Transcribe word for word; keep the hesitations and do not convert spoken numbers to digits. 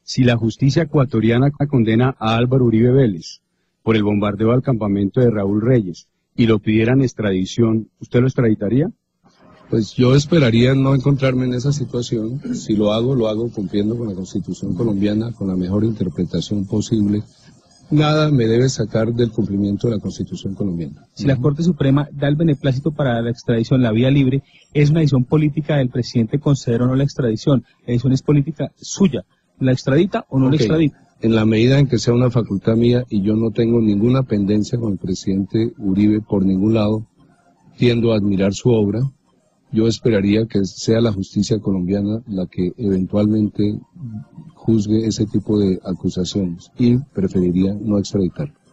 Si la justicia ecuatoriana condena a Álvaro Uribe Vélez por el bombardeo al campamento de Raúl Reyes y lo pidieran extradición, ¿usted lo extraditaría? Pues yo esperaría no encontrarme en esa situación. Si lo hago, lo hago cumpliendo con la Constitución colombiana, con la mejor interpretación posible. Nada me debe sacar del cumplimiento de la Constitución colombiana. Si la Corte Suprema da el beneplácito para la extradición, la vía libre, es una decisión política del presidente conceder o no la extradición. La decisión es política suya. ¿La extradita o no Okay. la extradita? En la medida en que sea una facultad mía y yo no tengo ninguna pendencia con el presidente Uribe por ningún lado, tiendo a admirar su obra. Yo esperaría que sea la justicia colombiana la que eventualmente juzgue ese tipo de acusaciones y preferiría no extraditarlo.